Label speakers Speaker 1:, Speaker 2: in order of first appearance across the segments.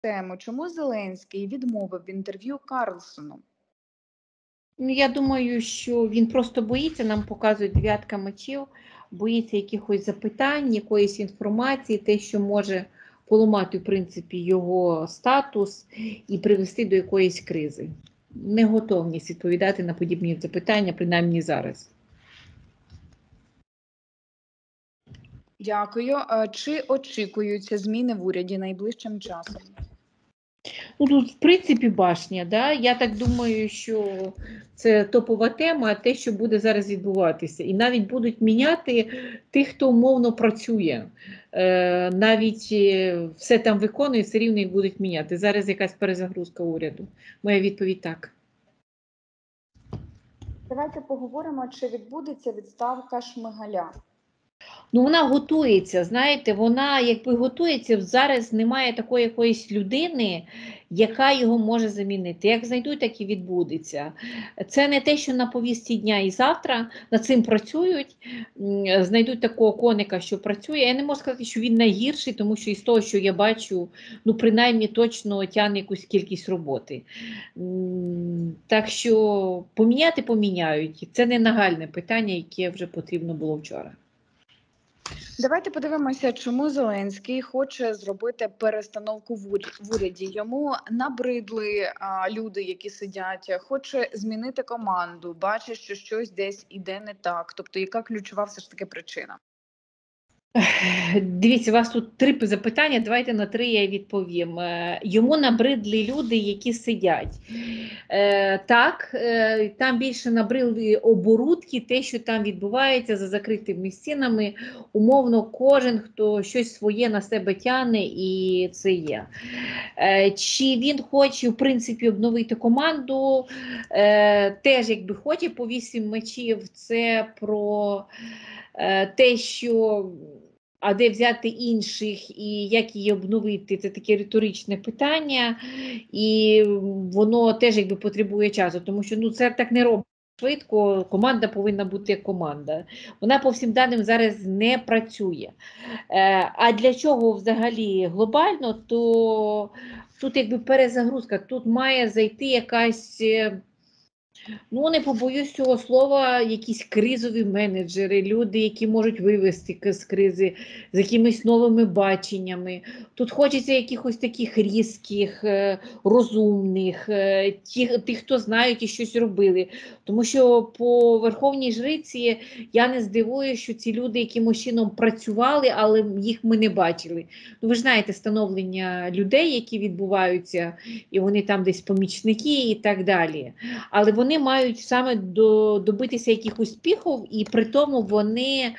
Speaker 1: тему. Чому Зеленський відмовив в інтерв'ю Карлсону?
Speaker 2: Ну, я думаю, що він просто боїться, нам показують дев'ятка мечів, боїться якихось запитань, якоїсь інформації, те, що може поламати, в принципі, його статус і привести до якоїсь кризи. Неготовність відповідати на подібні запитання, принаймні зараз.
Speaker 1: Дякую. Чи очікуються зміни в уряді найближчим часом?
Speaker 2: Ну, тут, в принципі, башня, да? Я так думаю, що це топова тема, те, що буде зараз відбуватися. І навіть будуть міняти тих, хто умовно працює. Навіть все там виконує, все рівно їх будуть міняти. Зараз якась перезагрузка уряду. Моя відповідь так.
Speaker 1: Давайте поговоримо, чи відбудеться відставка Шмигаля.
Speaker 2: Ну, вона готується, знаєте, вона якби готується, зараз немає такої якоїсь людини, яка його може замінити. Як знайдуть, так і відбудеться. Це не те, що на повістці дня і завтра над цим працюють, знайдуть такого коника, що працює. Я не можу сказати, що він найгірший, тому що із того, що я бачу, ну, принаймні точно тягне якусь кількість роботи. Так що поміняють. Це не нагальне питання, яке вже потрібно було вчора.
Speaker 1: Давайте подивимося, чому Зеленський хоче зробити перестановку в уряді. Йому набридли люди, які сидять, хоче змінити команду, бачить, що щось десь іде не так. Тобто, яка ключова все ж таки причина?
Speaker 2: Дивіться, у вас тут 3 запитання, давайте на 3 я відповім. Йому набридли люди, які сидять. Так, там більше набридли оборудки, те, що там відбувається за закритими стінами. Умовно, кожен, хто щось своє на себе тягне, і це є. Чи він хоче, в принципі, обновити команду? Теж, якби хоче, по 8 мечів, це про те, що а де взяти інших і як її обновити, це таке риторичне питання, і воно теж якби потребує часу, тому що це так не робить швидко, команда повинна бути як команда. Вона по всім даним зараз не працює. А для чого взагалі глобально, то тут якби перезагрузка, тут має зайти якась, ну, не побоюсь цього слова, якісь кризові менеджери, люди, які можуть вивести з кризи, з якимись новими баченнями. Тут хочеться якихось таких різких, розумних, тих, хто знають і щось робили. Тому що по Верховній Жриці я не здивуюся, що ці люди якимось чином працювали, але їх ми не бачили. Ну, ви ж знаєте, становлення людей, які відбуваються, і вони там десь помічники і так далі. Але вони мають саме добитися якихось успіхів, і при тому вони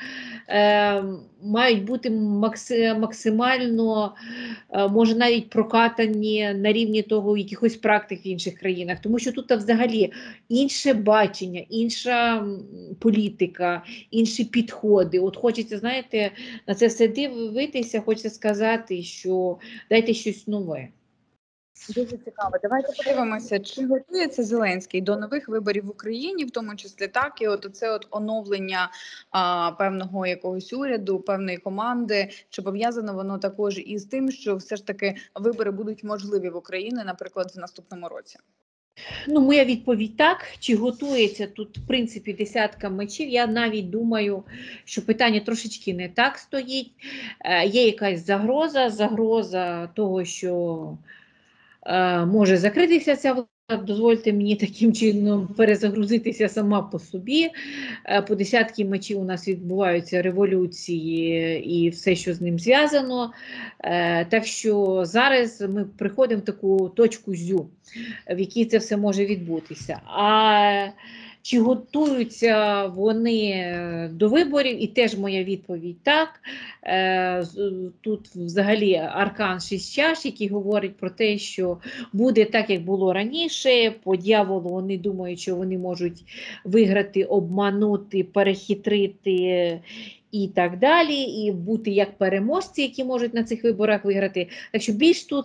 Speaker 2: мають бути максимально, може навіть прокатані на рівні того якихось практик в інших країнах. Тому що тут взагалі інше бачення, інша політика, інші підходи. От хочеться, знаєте, на це все дивитися, хочеться сказати, що дайте щось нове.
Speaker 1: Дуже цікаво. Давайте подивимося, чи готується Зеленський до нових виборів в Україні, в тому числі так, і оце оновлення певного якогось уряду, певної команди. Чи пов'язано воно також із тим, що все ж таки вибори будуть можливі в Україні, наприклад, в наступному році?
Speaker 2: Ну, моя відповідь так. Чи готується тут, в принципі, десятка мечів? Я навіть думаю, що питання трошечки не так стоїть. Є якась загроза того, що може закритися ця влада, дозвольте мені таким чином перезагрузитися сама по собі. По десятки мечів у нас відбуваються революції і все, що з ним зв'язано. Так що зараз ми приходимо в таку точку зю, в якій це все може відбутися. А чи готуються вони до виборів? І теж моя відповідь так. Тут взагалі аркан 6 чаш, який говорить про те, що буде так, як було раніше. По дьяволу вони думають, що вони можуть виграти, обманути, перехитрити і так далі, і бути як переможці, які можуть на цих виборах виграти. Так що більш тут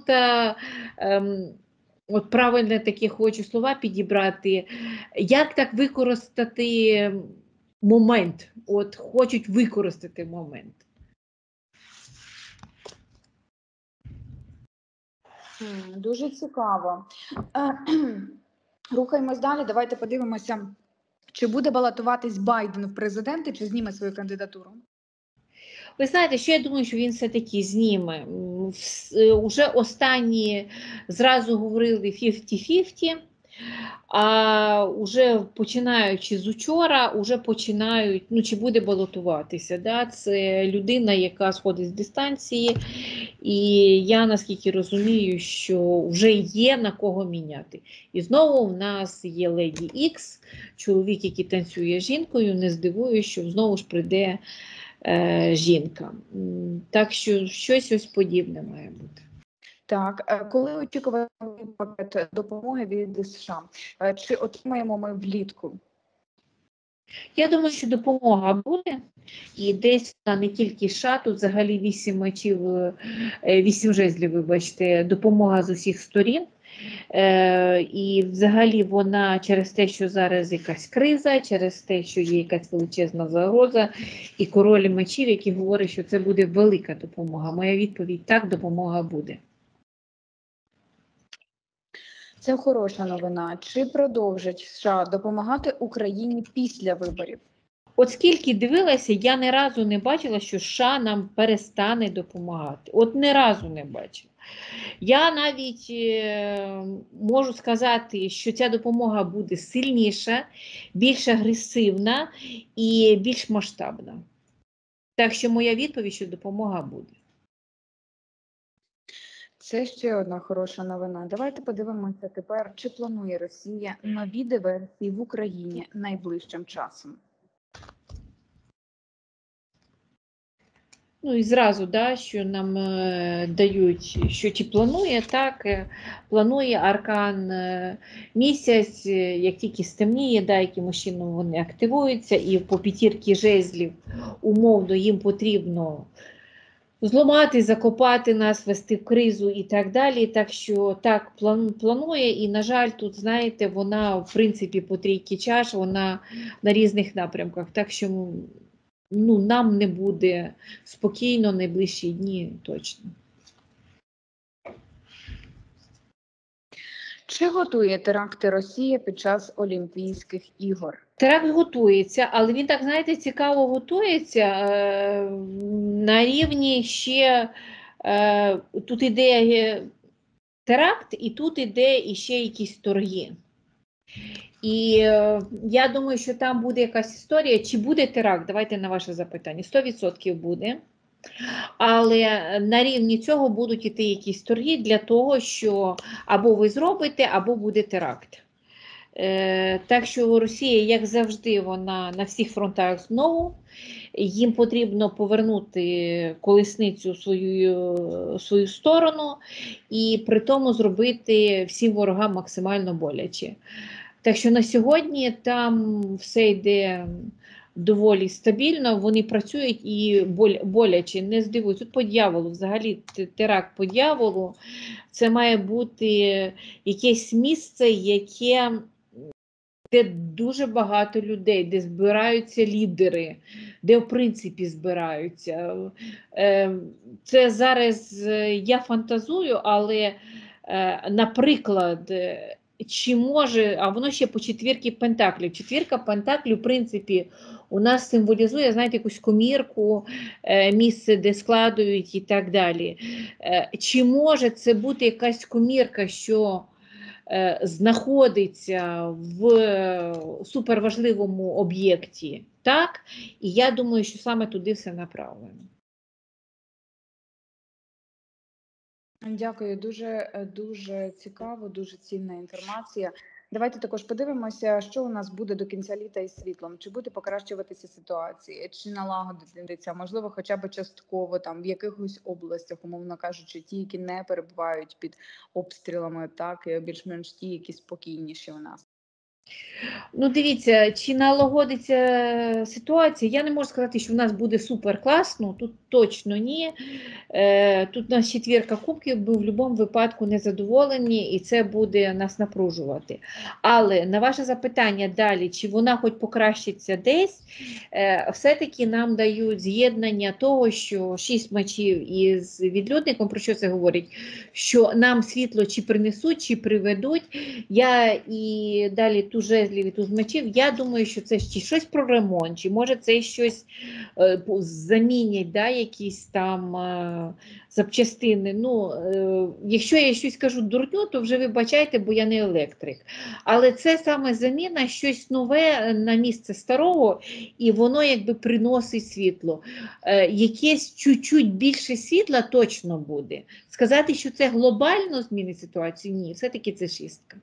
Speaker 2: от правильно такі хочу слова підібрати. Як так використати момент? От хочуть використати момент.
Speaker 1: Дуже цікаво. Е, Рухаємось далі. Давайте подивимося, чи буде балотуватись Байден в президенти, чи зніме свою кандидатуру.
Speaker 2: Ви знаєте, що я думаю, що він все-таки зніме. Уже останні зразу говорили 50-50, а вже починаючи з учора, вже починають, ну чи буде балотуватися. Да? Це людина, яка сходить з дистанції, і я наскільки розумію, що вже є на кого міняти. І знову в нас є Леді Ікс, чоловік, який танцює з жінкою, не здивуюсь, що знову ж прийде жінка. Так що щось ось подібне має бути.
Speaker 1: Так, коли очікувати пакет допомоги від США? Чи отримаємо ми влітку?
Speaker 2: Я думаю, що допомога буде, і десь не тільки США, тут взагалі 8 мечів, 8 жезлів, вибачте, допомога з усіх сторін. І взагалі вона через те, що зараз якась криза, через те, що є якась величезна загроза, і король мечів, який говорить, що це буде велика допомога. Моя відповідь – так, допомога буде.
Speaker 1: Це хороша новина. Чи продовжить США допомагати Україні після виборів?
Speaker 2: От скільки дивилася, я ні разу не бачила, що США нам перестане допомагати. От ні разу не бачила. Я навіть можу сказати, що ця допомога буде сильніша, більш агресивна і більш масштабна. Так що моя відповідь, що допомога буде.
Speaker 1: Це ще одна хороша новина. Давайте подивимося тепер, чи планує Росія нові диверсії в Україні найближчим часом.
Speaker 2: Ну і зразу, да, що нам дають, що чи планує, так, планує аркан місяць, як тільки стемніє, да, якимось чином вони активуються, і по п'ятірці жезлів умовно їм потрібно зламати, закопати нас, вести в кризу і так далі. Так що так, планує, і, на жаль, тут, знаєте, вона, в принципі, по трійки чаш, вона на різних напрямках. Так що ну, нам не буде спокійно найближчі дні точно.
Speaker 1: Чи готує теракти Росія під час Олімпійських ігор?
Speaker 2: Теракт готується, але він так, знаєте, цікаво готується на рівні ще, тут іде теракт, і тут іде іще якісь торги. І я думаю, що там буде якась історія. Чи буде теракт? Давайте на ваше запитання. 100% буде. Але на рівні цього будуть іти якісь торги для того, що або ви зробите, або буде теракт. Так що Росія, як завжди, вона на всіх фронтах знову. Їм потрібно повернути колесницю в свою сторону і при тому зробити всім ворогам максимально боляче. Так що на сьогодні там все йде доволі стабільно, вони працюють і боляче, не здивуюсь. Тут по дьяволу, взагалі теракт по дьяволу, це має бути якесь місце, де дуже багато людей, де збираються лідери, де в принципі збираються. Це зараз я фантазую, але, наприклад, чи може, а воно ще по четвірці пентаклів. Четвірка пентаклів, в принципі, у нас символізує, знаєте, якусь комірку, місце, де складують і так далі. Чи може це бути якась комірка, що знаходиться в суперважливому об'єкті? Так, і я думаю, що саме туди все направлено.
Speaker 1: Дякую, дуже цікаво, дуже цінна інформація. Давайте також подивимося, що у нас буде до кінця літа із світлом. Чи буде покращуватися ситуація, чи налагодитися, можливо, хоча б частково там в якихось областях, умовно кажучи, ті, які не перебувають під обстрілами, так і більш-менш ті, які спокійніші у нас.
Speaker 2: Ну, дивіться, чи налагодиться ситуація, я не можу сказати, що в нас буде супер класно, тут точно ні. Тут у нас четвірка кубків, ми в будь-якому випадку незадоволені, і це буде нас напружувати. Але на ваше запитання далі, чи вона хоч покращиться десь, все-таки нам дають з'єднання того, що 6 матчів із відлюдником, про що це говорить, що нам світло чи принесуть, чи приведуть. Я і далі туз жезлів і туз мечів, я думаю, що це чи щось про ремонт, чи може це щось замінять, да, якісь там запчастини. Ну, якщо я щось кажу дурню, то вже вибачайте, бо я не електрик. Але це саме заміна, щось нове на місце старого, і воно якби приносить світло. Якесь чуть-чуть більше світла точно буде. Сказати, що це глобально змінить ситуацію, ні, все-таки це шістка.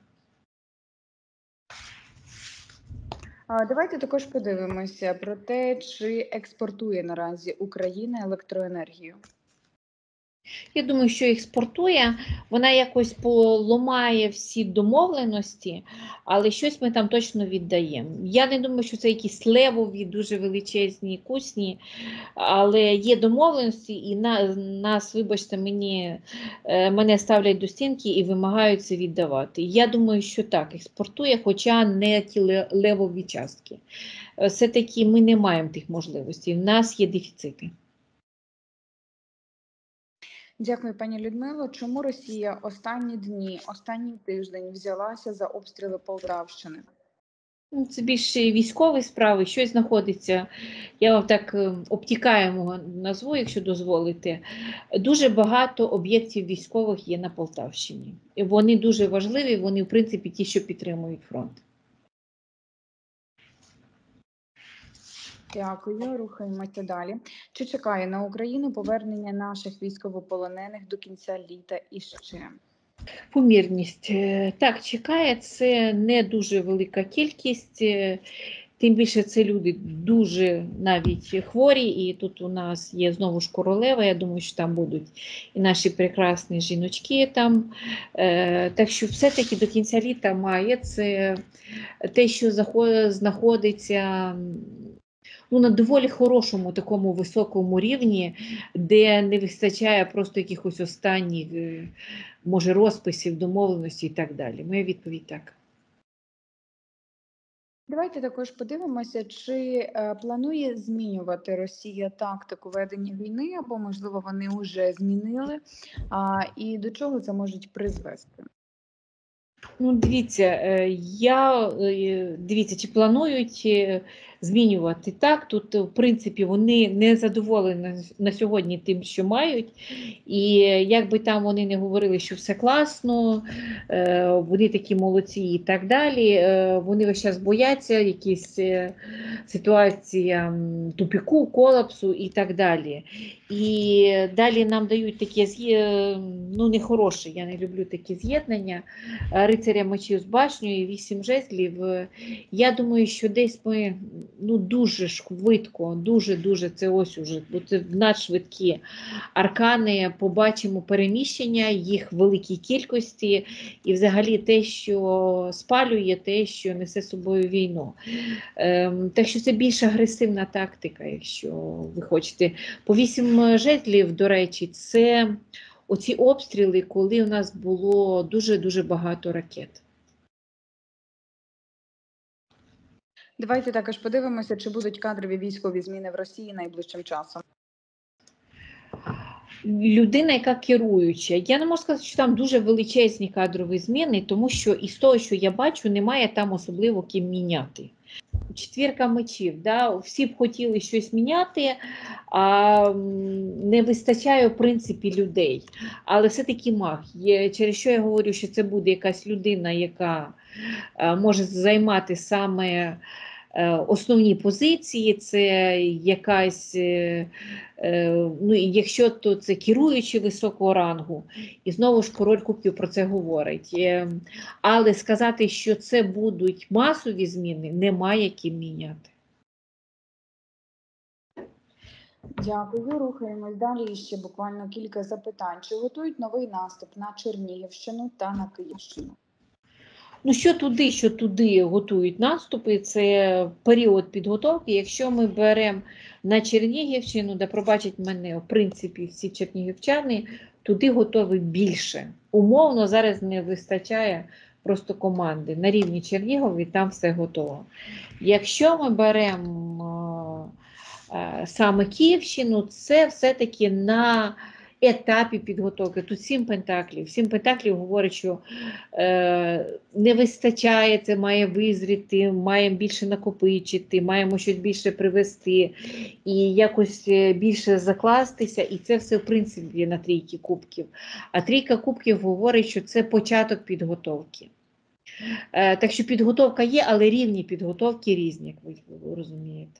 Speaker 1: Давайте також подивимося про те, чи експортує наразі Україна електроенергію.
Speaker 2: Я думаю, що експортує, вона якось поламає всі домовленості, але щось ми там точно віддаємо. Я не думаю, що це якісь левові, дуже величезні, кусні, але є домовленості, і нас, вибачте, мене ставлять до стінки і вимагають це віддавати. Я думаю, що так, експортує, хоча не ті левові частки. Все-таки ми не маємо тих можливостей, в нас є дефіцити.
Speaker 1: Дякую, пані Людмило. Чому Росія останні дні, останній тиждень взялася за обстріли Полтавщини?
Speaker 2: Це більше військові справи, щось знаходиться, я вам так обтікаємо назву, якщо дозволите. Дуже багато об'єктів військових є на Полтавщині. І вони дуже важливі, вони, в принципі, ті, що підтримують фронт.
Speaker 1: Дякую, рухаємося далі. Чи чекає на Україну повернення наших військовополонених до кінця літа і ще?
Speaker 2: Помірність. Так, чекає, це не дуже велика кількість, тим більше це люди дуже навіть хворі, і тут у нас є знову ж королева, я думаю, що там будуть і наші прекрасні жіночки там. Так що все-таки до кінця літа має, це те, що знаходиться на доволі хорошому такому високому рівні, де не вистачає просто якихось останніх, може, розписів, домовленості і так далі. Моя відповідь так.
Speaker 1: Давайте також подивимося, чи планує змінювати Росія тактику ведення війни, або, можливо, вони вже змінили, і до чого це можуть призвести?
Speaker 2: Ну, дивіться, чи планують змінювати так. Тут, в принципі, вони не задоволені на сьогодні тим, що мають. І як би там вони не говорили, що все класно, вони такі молодці і так далі, вони весь час бояться, якісь ситуація тупіку, колапсу і так далі. І далі нам дають такі нехороші, я не люблю такі з'єднання, рицаря мечів з башнею, 8 жезлів. Я думаю, що десь ми дуже швидко, дуже це ось уже, бо це надшвидкі аркани, побачимо переміщення, їх в великій кількості, і взагалі те, що спалює, те, що несе з собою війну. Так що це більш агресивна тактика, якщо ви хочете. По 8 жезлів, до речі, це оці обстріли, коли у нас було дуже багато ракет.
Speaker 1: Давайте також подивимося, чи будуть кадрові військові зміни в Росії найближчим часом.
Speaker 2: Людина, яка керуюча. Я не можу сказати, що там дуже величезні кадрові зміни, тому що із того, що я бачу, немає там особливо ким міняти. Четвірка мечів, да? Всі б хотіли щось міняти, а не вистачає, в принципі, людей. Але все-таки маг. Через що я говорю, що це буде якась людина, яка може займати саме основні позиції, це якась, якщо то це керуючий високого рангу, і знову ж король кубків про це говорить. Але сказати, що це будуть масові зміни, немає ким міняти.
Speaker 1: Дякую, рухаємось далі. І ще буквально кілька запитань. Чи готують новий наступ на Чернігівщину та на Київщину?
Speaker 2: Ну, що туди готують наступи, це період підготовки. Якщо ми беремо на Чернігівщину, де пробачать мене, в принципі, всі чернігівчани, туди готові більше. Умовно, зараз не вистачає просто команди. На рівні Чернігові там все готово. Якщо ми беремо саме Київщину, це все-таки на етапі підготовки. Тут 7 пентаклів. 7 пентаклів говорить, що не вистачає, це має визріти, маємо більше накопичити, маємо щось більше привести і якось більше закластися. І це все, в принципі, на трійки кубків. А трійка кубків говорить, що це початок підготовки. Так що підготовка є, але рівні підготовки різні, як ви розумієте.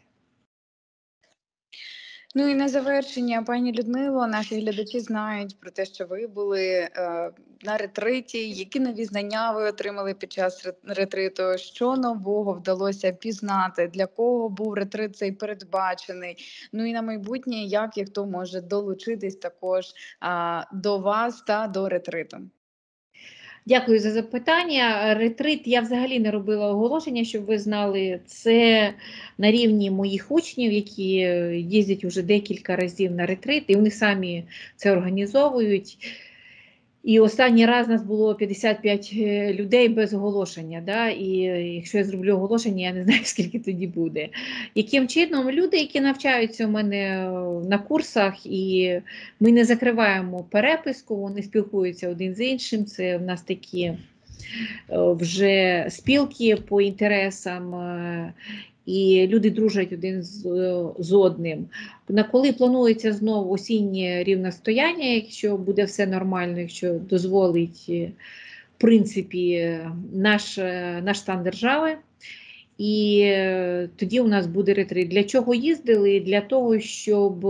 Speaker 1: Ну і на завершення, пані Людмило, наші глядачі знають про те, що ви були на ретриті. Які нові знання ви отримали під час ретриту? Що нового вдалося пізнати? Для кого був ретрит цей передбачений? Ну і на майбутнє, як і хто може долучитись також до вас та до ретриту?
Speaker 2: Дякую за запитання. Ретрит я взагалі не робила оголошення, щоб ви знали. Це на рівні моїх учнів, які їздять вже декілька разів на ретрит, і вони самі це організовують. І останній раз нас було 55 людей без оголошення. Да? І якщо я зроблю оголошення, я не знаю, скільки тоді буде. Яким чином? Люди, які навчаються у мене на курсах, і ми не закриваємо переписку, вони спілкуються один з іншим. Це в нас такі вже спілки по інтересам. І люди дружать один з одним. На коли планується знову осіннє рівностояння, якщо буде все нормально, якщо дозволить, в принципі, наш стан держави, і тоді у нас буде ретрит. Для чого їздили? Для того, щоб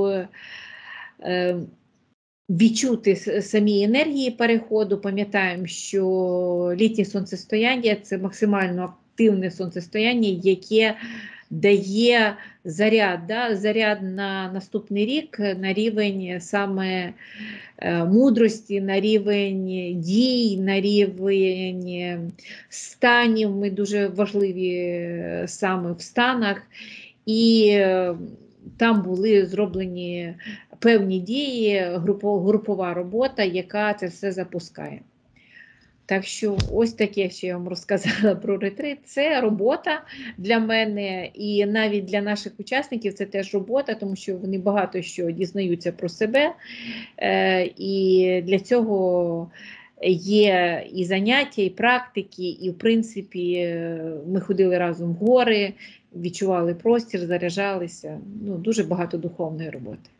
Speaker 2: відчути самі енергії переходу. Пам'ятаємо, що літнє сонцестояння – це максимально активне сонцестояння, яке дає заряд, заряд на наступний рік, на рівень саме мудрості, на рівень дій, на рівень станів. Ми дуже важливі саме в станах. І там були зроблені певні дії, групова робота, яка це все запускає. Так що ось таке, що я вам розказала про ретрит. Це робота для мене і навіть для наших учасників це теж робота, тому що вони багато що дізнаються про себе. І для цього є і заняття, і практики, і в принципі ми ходили разом в гори, відчували простір, заряджалися. Ну, дуже багато духовної роботи.